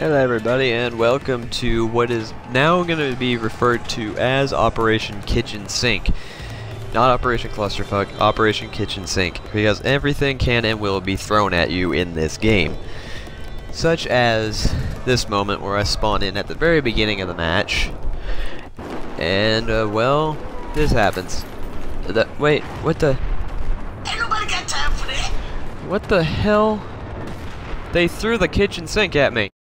Hello everybody and welcome to what is now going to be referred to as Operation Kitchen Sink. Not Operation Clusterfuck, Operation Kitchen Sink, because everything can and will be thrown at you in this game. Such as this moment where I spawn in at the very beginning of the match, and well, this happens. Wait, what the? Ain't nobody got time for that. What the hell? They threw the kitchen sink at me.